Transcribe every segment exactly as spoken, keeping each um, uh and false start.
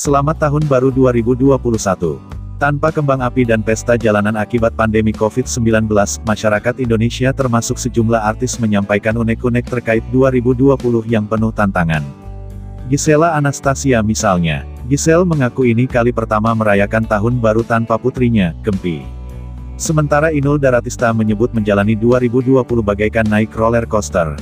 Selamat Tahun Baru dua ribu dua puluh satu. Tanpa kembang api dan pesta jalanan akibat pandemi covid sembilan belas, masyarakat Indonesia termasuk sejumlah artis menyampaikan unek-unek terkait dua ribu dua puluh yang penuh tantangan. Gisela Anastasia misalnya. Giselle mengaku ini kali pertama merayakan tahun baru tanpa putrinya, Gempi. Sementara Inul Daratista menyebut menjalani dua ribu dua puluh bagaikan naik roller coaster.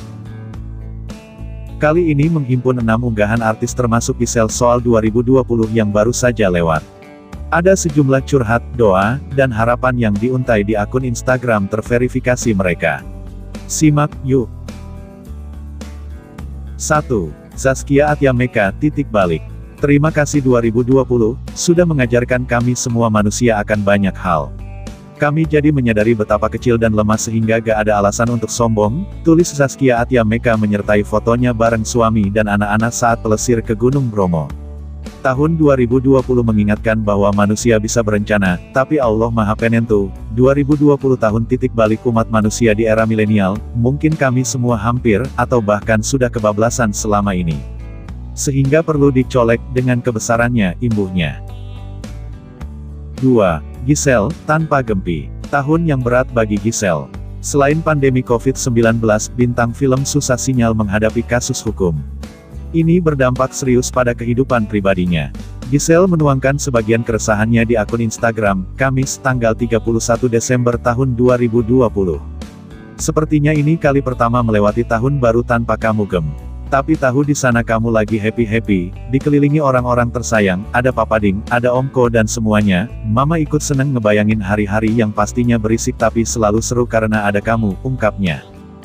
Kali ini menghimpun enam unggahan artis termasuk Giselle soal dua ribu dua puluh yang baru saja lewat. Ada sejumlah curhat, doa, dan harapan yang diuntai di akun Instagram terverifikasi mereka. Simak, yuk! satu. Zaskia Atyameka, titik balik. Terima kasih dua ribu dua puluh, sudah mengajarkan kami semua manusia akan banyak hal. Kami jadi menyadari betapa kecil dan lemah sehingga gak ada alasan untuk sombong, tulis Zaskia Atyameka menyertai fotonya bareng suami dan anak-anak saat pelesir ke Gunung Bromo. Tahun dua ribu dua puluh mengingatkan bahwa manusia bisa berencana, tapi Allah Maha Penentu. dua ribu dua puluh tahun titik balik umat manusia di era milenial, mungkin kami semua hampir, atau bahkan sudah kebablasan selama ini. Sehingga perlu dicolek dengan kebesarannya, imbuhnya. dua. Giselle, tanpa Gempi. Tahun yang berat bagi Giselle. Selain pandemi covid sembilan belas, bintang film susah sinyal menghadapi kasus hukum. Ini berdampak serius pada kehidupan pribadinya. Giselle menuangkan sebagian keresahannya di akun Instagram, Kamis, tanggal tiga puluh satu Desember tahun dua ribu dua puluh. Sepertinya ini kali pertama melewati tahun baru tanpa kamu, Gem. Tapi tahu di sana kamu lagi happy-happy, dikelilingi orang-orang tersayang, ada Papa Ding, ada Omko dan semuanya, Mama ikut seneng ngebayangin hari-hari yang pastinya berisik tapi selalu seru karena ada kamu, ungkapnya.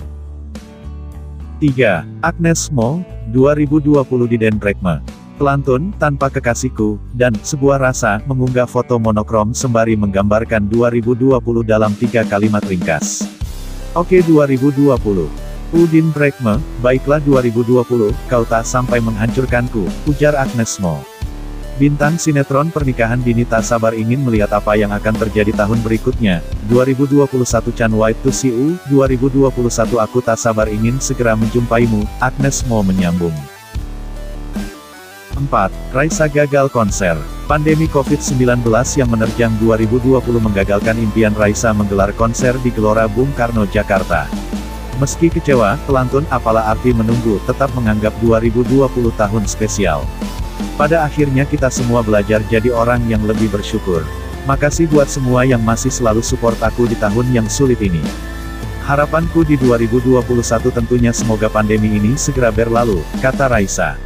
tiga. Agnes Mo, dua ribu dua puluh di Den Brekme. Pelantun, tanpa kekasihku, dan sebuah rasa, mengunggah foto monokrom sembari menggambarkan dua ribu dua puluh dalam tiga kalimat ringkas. Oke dua ribu dua puluh. Udin Brekme, baiklah dua ribu dua puluh, kau tak sampai menghancurkanku, ujar Agnes Mo. Bintang sinetron pernikahan dini tak sabar ingin melihat apa yang akan terjadi tahun berikutnya. dua ribu dua puluh satu Can't Wait to See You, dua ribu dua puluh satu aku tak sabar ingin segera menjumpaimu, Agnes Mo menyambung. empat. Raisa gagal konser. Pandemi covid sembilan belas yang menerjang dua ribu dua puluh menggagalkan impian Raisa menggelar konser di Gelora Bung Karno, Jakarta. Meski kecewa, pelantun apalah arti menunggu tetap menganggap dua ribu dua puluh tahun spesial. Pada akhirnya kita semua belajar jadi orang yang lebih bersyukur. Makasih buat semua yang masih selalu support aku di tahun yang sulit ini. Harapanku di dua ribu dua puluh satu tentunya semoga pandemi ini segera berlalu, kata Raisa.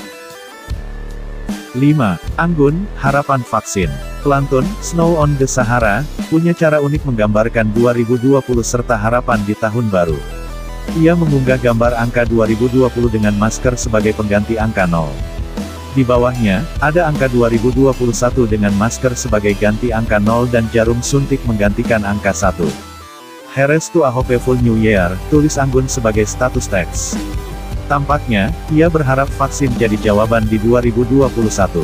lima. Anggun, harapan vaksin. Pelantun, Snow on the Sahara, punya cara unik menggambarkan dua ribu dua puluh serta harapan di tahun baru. Ia mengunggah gambar angka dua ribu dua puluh dengan masker sebagai pengganti angka nol. Di bawahnya, ada angka dua ribu dua puluh satu dengan masker sebagai ganti angka nol dan jarum suntik menggantikan angka satu. Here's to a hopeful new year, tulis Anggun sebagai status teks. Tampaknya, ia berharap vaksin jadi jawaban di dua ribu dua puluh satu.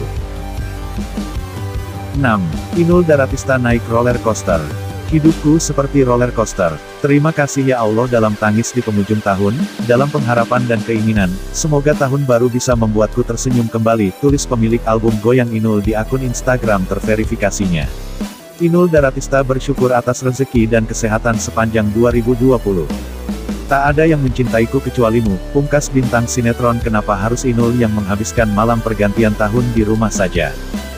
enam. Inul Daratista naik roller coaster. Hidupku seperti roller coaster. Terima kasih ya Allah dalam tangis di penghujung tahun, dalam pengharapan dan keinginan, semoga tahun baru bisa membuatku tersenyum kembali, tulis pemilik album Goyang Inul di akun Instagram terverifikasinya. Inul Daratista bersyukur atas rezeki dan kesehatan sepanjang dua ribu dua puluh. Tak ada yang mencintaiku kecualimu, pungkas bintang sinetron Kenapa Harus Inul yang menghabiskan malam pergantian tahun di rumah saja.